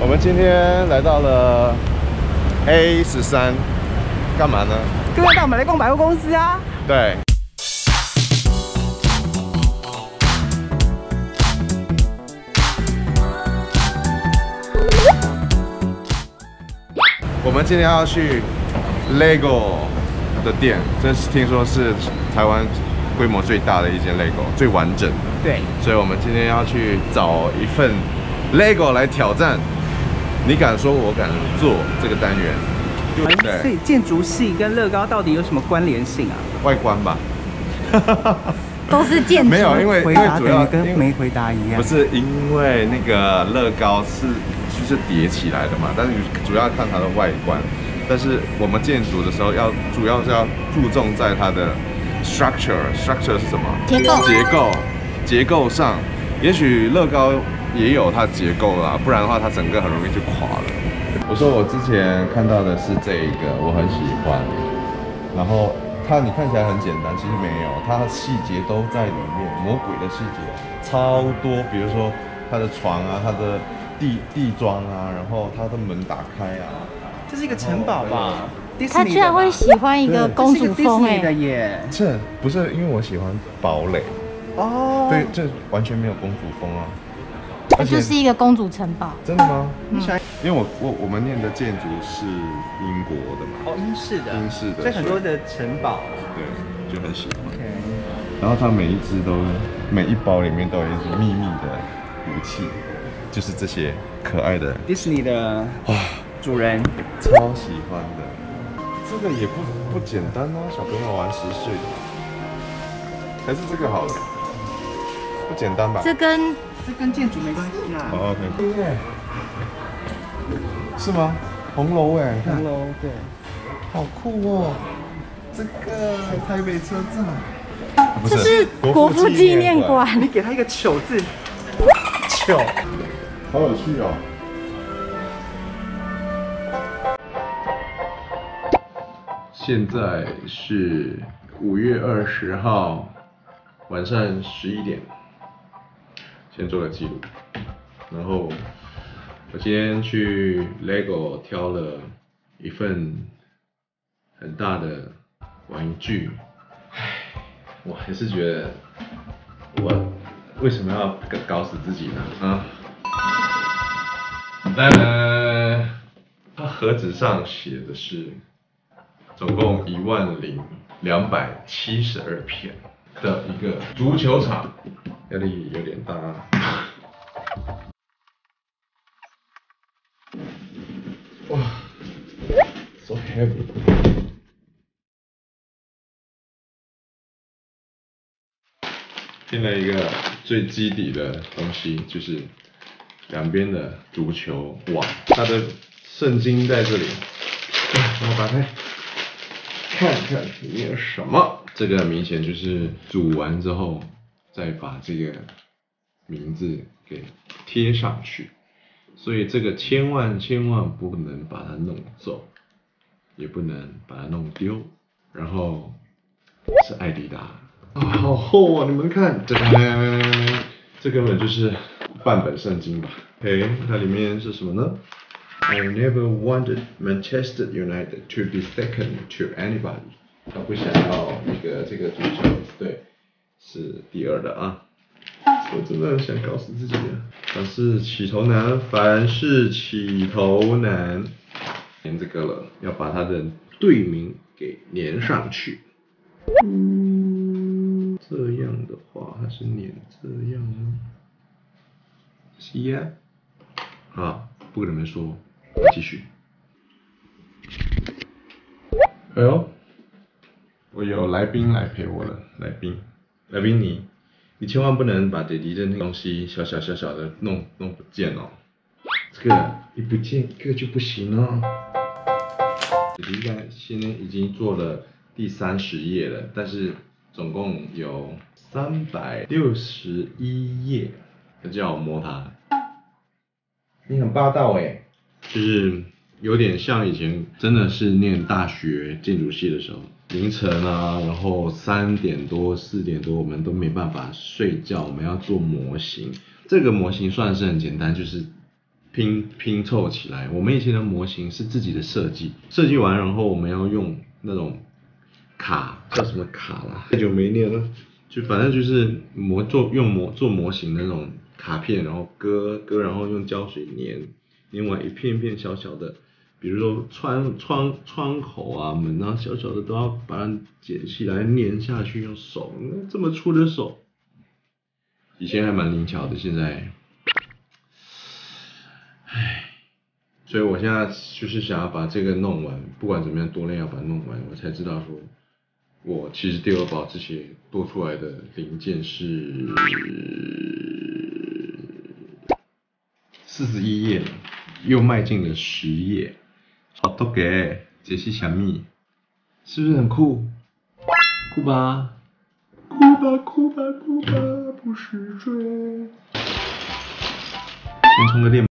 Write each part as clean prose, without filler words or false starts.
我们今天来到了 A13，干嘛呢？ 各位带我们来逛百货公司啊！ 对。我们今天要去 LEGO 的店，这是听说是台湾规模最大的一间 LEGO， 最完整的。 对， 所以我们今天要去找一份 LEGO 来挑战。你敢说，我敢做这个单元。对。 所以建筑系跟乐高到底有什么关联性啊？ 外观吧。 都是建筑。 没有，因为主要跟没回答一样。 不是因为那个乐高就是叠起来的嘛，但是主要看它的外观。但是我们建筑的时候主要是要注重在它的 structure 是什么？结构上，也许乐高也有它结构啦，不然的话它整个很容易就垮了。我说我之前看到的是这一个，我很喜欢。然后你看起来很简单，其实没有，它的细节都在里面，魔鬼的细节超多。比如说它的床啊，它的地桩啊，然后它的门打开啊。 这是一个城堡吧？ 他居然会喜欢一个公主风的耶！ 这不是因为我喜欢堡垒哦，对，这完全没有公主风啊。 它就是一个公主城堡。 真的吗？因为我们念的建筑是英国的嘛。 哦，英式的，所以很多的城堡。 对，就很喜欢。 Okay. 然后它每一包里面都有一些秘密的武器，就是这些可爱的迪士尼的主人， 超喜欢的。这个也不简单啊，小朋友玩10岁的，还是这个好了，不简单吧？ 这跟建筑没关系啦。 哦 ，OK。是吗？红楼哎， 红楼对， 好酷哦！这个台北车站， 这是国父纪念馆。 你给他一个糗字，糗， 好有趣哦。现在是5月20号晚上11点，先做个记录。然后我今天去 LEGO 挑了一份很大的玩具，我还是觉得我为什么要搞死自己呢？啊！它盒子上写的是。总共10272片的一个足球场，压力有点大。哇 ，so heavy。拼了一个最基底的东西，就是两边的足球网，它的圣经在这里，让我打开。看看里面有什么，这个明显就是煮完之后再把这个名字给贴上去，所以这个千万不能把它弄走，也不能把它弄丢。然后是艾迪达啊，好厚啊！你们看，这根本就是半本圣经吧？嘿，它里面是什么呢？I never wanted Manchester United to be second to anybody。他不想要这个足球队是第二的啊！我真的很想搞死自己啊！凡事起头难，粘这个了，要把它的队名给粘上去。这样的话还是粘这样吗？是呀。好，不跟你们说。继续。哎呦，我有来宾来陪我了。来宾你千万不能把弟弟的那个东西小的弄不见哦。这个一不见，这个就不行哦。弟弟现在已经做了第30页了，但是总共有361页，他叫我摸它。你很霸道哎。就是有点像以前真的是念大学建筑系的时候，凌晨啊，然后3点多4点多我们都没办法睡觉，我们要做模型。这个模型算是很简单，就是拼凑起来。我们以前的模型是自己的设计，设计完然后我们要用那种卡，叫什么卡啦？太久没念了，就反正就是做模型的那种卡片，然后割，然后用胶水粘完一片一片小小的。比如说窗口啊门啊小小的都要把它剪起来粘下去，用手这么粗的手，以前还蛮灵巧的，现在，唉，所以我现在就是想要把这个弄完，不管怎么样多练要把它弄完，我才知道说，我其实第二包这些多出来的零件是41页，又迈进了10页。好多给，这是什么？是不是很酷？酷吧？酷吧，不是罪。先充个电。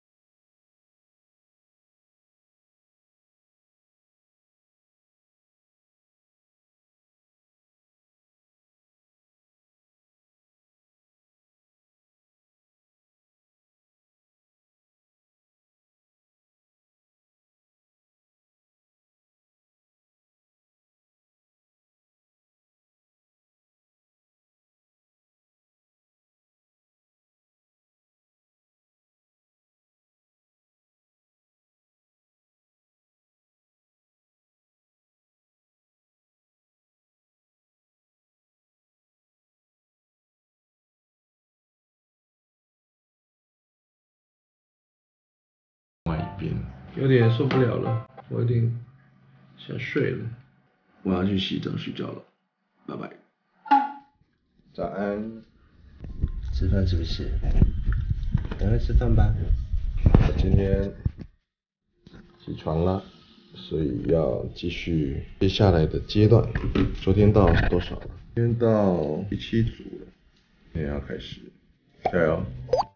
有点受不了了，我有点想睡了，我要去洗澡睡觉了，拜拜。早安，吃饭是不是？赶快吃饭吧。我今天起床了，所以要继续接下来的阶段。昨天到多少了？今天到第7组了，今天要开始，加油！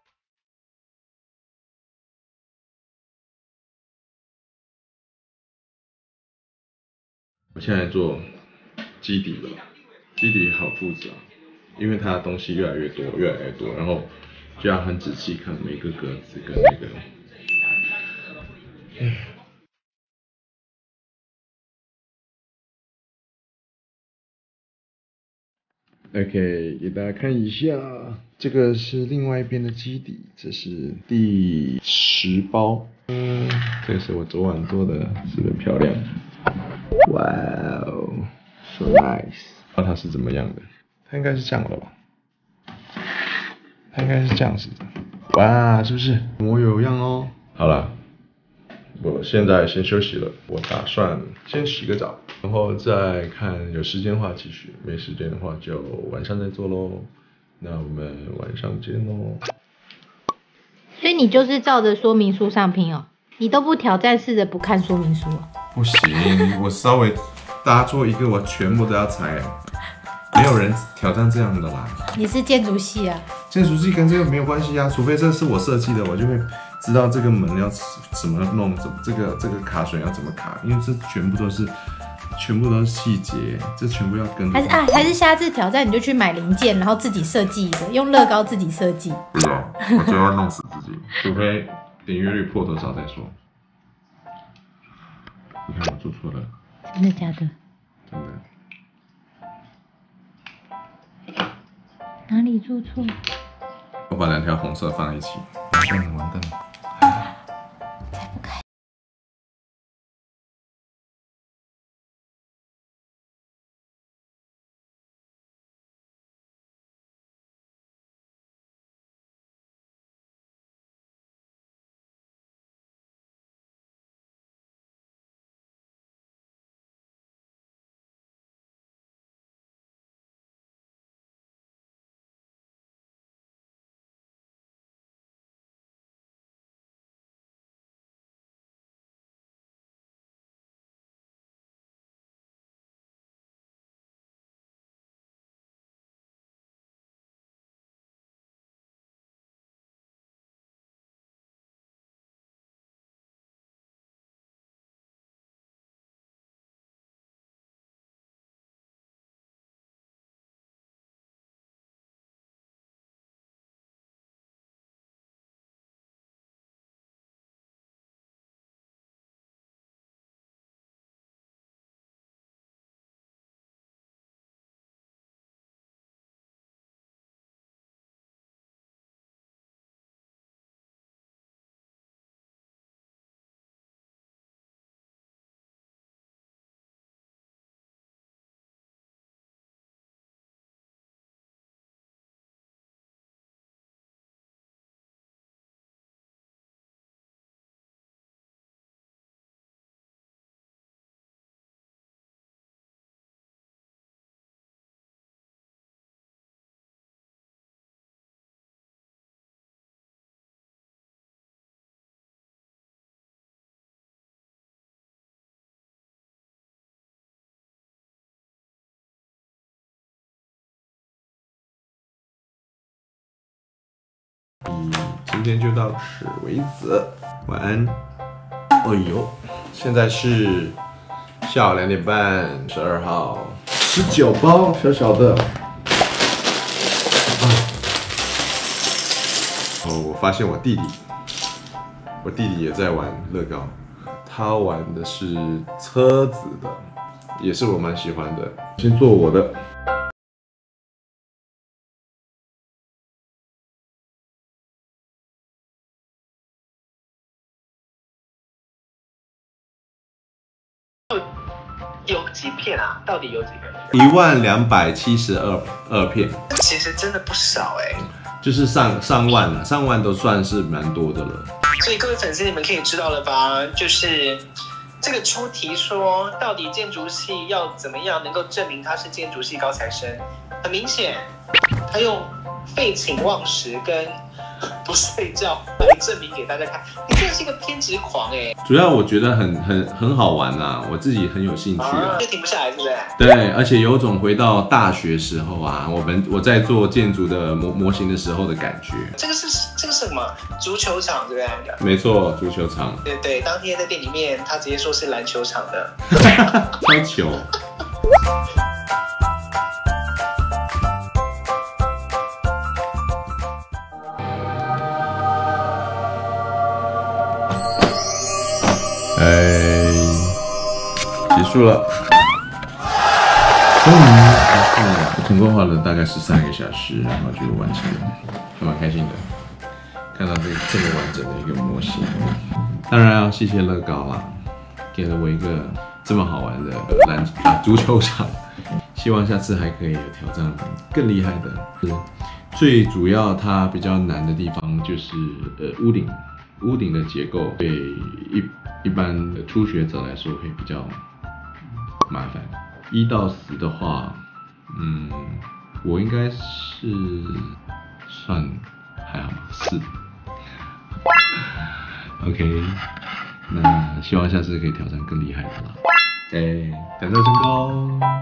我现在做基底了，基底好复杂，因为它的东西越来越多，然后就要很仔细看每个格子跟那个。OK， 给大家看一下，这个是另外一边的基底，这是第10包。这个是我昨晚做的，是不是很漂亮？哇哦 ，so nice。不知道它是怎么样的，它应该是这样的吧？它应该是这样子的。哇，是不是模有样哦？好了，我现在先休息了，我打算先洗个澡，然后再看有时间的话继续，没时间的话就晚上再做咯。那我们晚上见咯。 所以你就是照着说明书上拼哦，你都不挑战试着不看说明书哦？ 不行，我稍微搭做一个，我全部都要猜，没有人挑战这样的啦。 你是建筑系啊？ 建筑系跟这个没有关系啊，除非这是我设计的，我就会知道这个门要怎么弄，这个卡水要怎么卡，因为这全部都是细节，这全部要跟。 还是下次挑战你就去买零件，然后自己设计一个，用乐高自己设计。 不要，我就要弄死自己，除非点阅率破多少再说。你看我做错了。 真的假的？ 真的。 哪里做错？ 我把2条红色放一起，完蛋了。 今天就到此为止，晚安。哎呦，现在是下午2点半，12号，19包小小的。哦，我发现我弟弟也在玩乐高，他玩的是车子的，也是我蛮喜欢的。先做我的。 有几片啊？到底有几片 10272片， 其实真的不少哎， 就是上万了，上万都算是蛮多的了。 所以各位粉丝，你们可以知道了吧？就是这个出题说，到底建筑系要怎么样能够证明他是建筑系高材生？很明显，他用废寝忘食跟不睡觉来证明给大家看，你真的是一个偏执狂哎！ 主要我觉得很好玩啊，我自己很有兴趣啊， 就停不下来，是不是？ 对，而且有种回到大学时候啊，我在做建筑的模型的时候的感觉。这个是什么？足球场对不对？ 没错，足球场。 对，当天在店里面，他直接说是篮球场的。 超球。结束了，终于结束了。我总共花了大概13个小时，然后就完成了，还蛮开心的。看到这么完整的一个模型，当然要谢谢乐高啦，给了我一个这么好玩的足球场。希望下次还可以有挑战更厉害的。最主要它比较难的地方就是屋顶的结构对一般的初学者来说会比较麻烦。1到10的话，我应该是算还好吧，4。OK， 那希望下次可以挑战更厉害的啦。挑战成功。